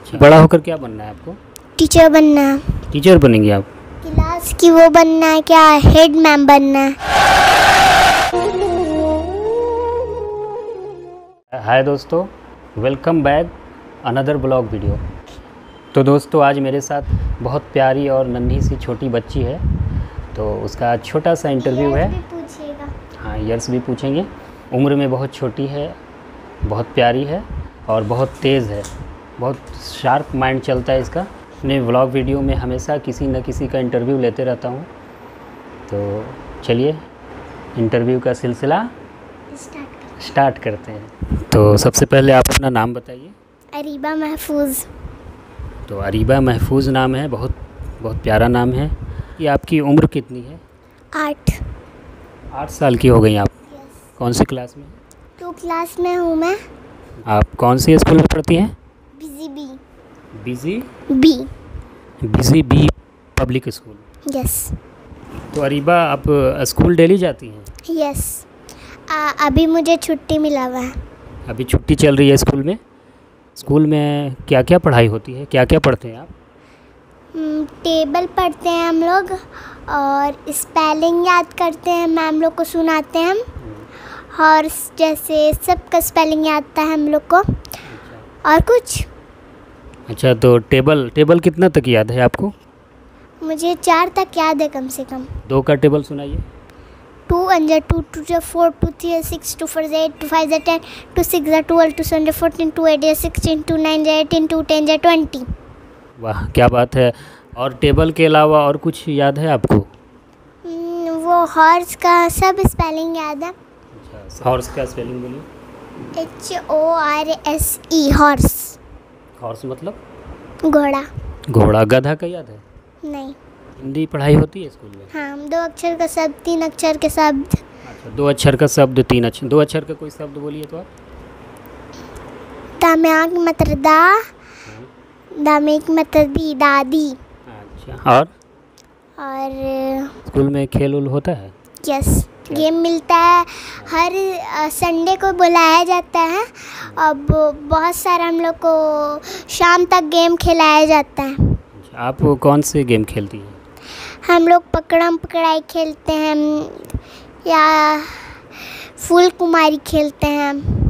अच्छा, बड़ा होकर क्या बनना है आपको? टीचर बनना है। टीचर बनेंगे आप? क्लास की वो बनना है, क्या हेड मैम बनना है। हाय दोस्तों, welcome back another blog video. तो दोस्तों आज मेरे साथ बहुत प्यारी और नन्ही सी छोटी बच्ची है, तो उसका छोटा सा इंटरव्यू है। हाँ, यर्स भी पूछेंगे। उम्र में बहुत छोटी है, बहुत प्यारी है और बहुत तेज़ है, बहुत शार्प माइंड चलता है इसका। अपने व्लॉग वीडियो में हमेशा किसी न किसी का इंटरव्यू लेते रहता हूँ। तो चलिए इंटरव्यू का सिलसिला स्टार्ट करते हैं। तो सबसे पहले आप अपना नाम बताइए। अरीबा महफूज। तो अरीबा महफूज नाम है, बहुत प्यारा नाम है। ये आपकी उम्र कितनी है? 8 साल की हो गई आप। कौन सी क्लास में? 2 क्लास में हूँ मैं। आप कौन सी स्कूल में पढ़ती हैं? Busy bee public school. Yes. तो अरीबा आप स्कूल डेली जाती हैं? यस। अभी मुझे छुट्टी मिला हुआ है। अभी छुट्टी चल रही है स्कूल में? स्कूल में क्या क्या पढ़ाई होती है, क्या क्या पढ़ते हैं आप? टेबल पढ़ते हैं हम लोग और स्पेलिंग याद करते हैं, मैम लोग को सुनाते हैं हम। हॉर्स जैसे सबका स्पेलिंग याद था हम लोग को। और कुछ। अच्छा, तो टेबल कितना तक याद है आपको? मुझे 4 तक याद है कम से कम। 2 का टेबल सुनाइए। 2 1 2 2 4 2 3 6 2 4 8 2 5 10 2 6 12 2 7 14 2 8 16 2 9 18 2 10 20। वाह, क्या बात है। और टेबल के अलावा और कुछ याद है आपको? वो हॉर्स का सब स्पेलिंग याद है। अच्छा, हॉर्स का स्पेलिंग बोलिए। HORSE horse. हॉर्स मतलब? घोड़ा। गधा का याद है? नहीं। हिंदी पढ़ाई होती है स्कूल में? हाँ, 2 अक्षर का शब्द, 3 अक्षर के शब्द। अच्छा, 2 अक्षर का शब्द, 3 अक्षर। 2 अक्षर का कोई शब्द बोलिए तो आप। दाम्याक मतलब दा, दामेक मतलब दी, दादी। अच्छा, और स्कूल में खेल उल होता है? यस, गेम मिलता है। हर संडे को बुलाया जाता है। अब बहुत सारा हम लोग को शाम तक गेम खिलाया जाता है। अच्छा, आप कौन से गेम खेलती हैं? हम लोग पकड़म पकड़ाई खेलते हैं या फूल कुमारी खेलते हैं।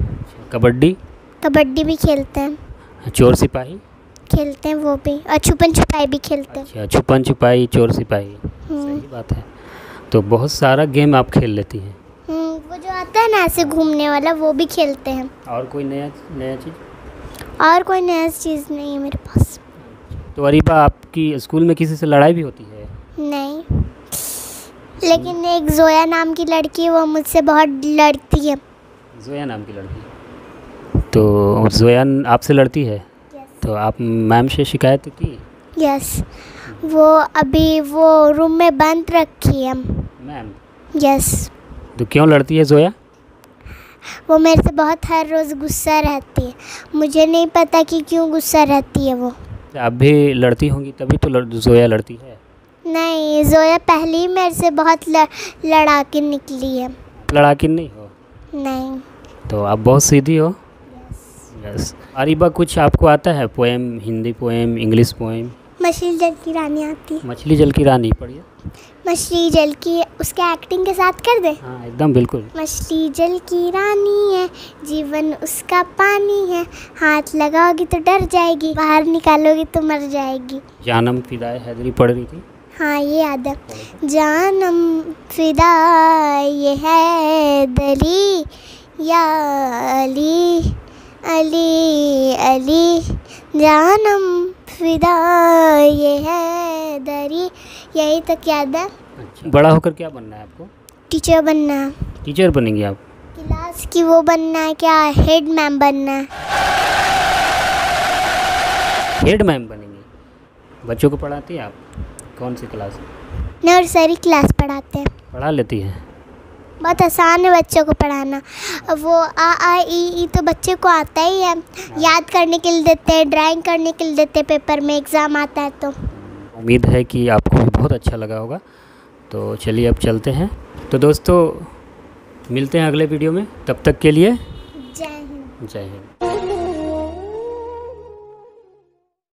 कबड्डी भी खेलते हैं। चोर सिपाही खेलते हैं वो भी, और छुपन छुपाई भी खेलते हैं। अच्छा, छुपन छुपाई, चोर सिपाही। सही बात है। तो बहुत सारा गेम आप खेल लेती हैं। वो जो आता है ना ऐसे घूमने वाला, वो भी खेलते हैं। और कोई नया चीज़? और कोई नया चीज़ नहीं है मेरे पास। तो अरीबा, आपकी स्कूल में किसी से लड़ाई भी होती है? नहीं, लेकिन एक जोया नाम की लड़की है, वो मुझसे बहुत लड़ती है। जोया नाम की लड़की? तो जोया आपसे लड़ती है? तो आप मैम से शिकायत की? यस, वो अभी वो रूम में बंद रखी है मैम। यस। तो क्यों लड़ती है जोया? वो मेरे से बहुत हर रोज़ गुस्सा रहती है। मुझे नहीं पता कि क्यों गुस्सा रहती है वो। आप भी लड़ती होंगी तभी तो जोया लड़ती है? नहीं, जोया पहले ही मेरे से बहुत लड़ाके निकली है। लड़ाकिन नहीं हो? नहीं। तो आप बहुत सीधी हो? यस। अरीबा, कुछ आपको आता है poem? Hindi poem, English poem? मछली जल की रानी आती है। मछली जल की रानी पढ़िए। मछली जल की, उसके एक्टिंग के साथ कर दे। हाँ, एकदम बिल्कुल। मछली जल की रानी है, जीवन उसका पानी है, हाथ लगाओगी तो डर जाएगी, बाहर निकालोगी तो मर जाएगी। जानम फिदाए हैदरी पढ़ रही थी? हाँ, ये याद है। जानम फिदाए हैदरी या अली अली अली, जानम फिदाए हैदरी। यही तक याद है। अच्छा, बड़ा होकर क्या बनना है आपको? टीचर बनना है। टीचर बनेंगे आप? क्लास की वो बनना है, क्या हेड मैम बनना है। हेड मैम बनेंगे। बच्चों को पढ़ाती हैं आप? कौन सी क्लास? नर्सरी क्लास पढ़ाते हैं। पढ़ा लेती हैं? बहुत आसान है बच्चों को पढ़ाना। वो आ ई तो बच्चे को आता ही है। याद करने के लिए देते हैं, ड्राइंग करने के लिए देते हैं, पेपर में एग्ज़ाम आता है तो। उम्मीद है कि आपको भी बहुत अच्छा लगा होगा। तो चलिए अब चलते हैं। तो दोस्तों मिलते हैं अगले वीडियो में, तब तक के लिए जय हिंद। जय हिंद।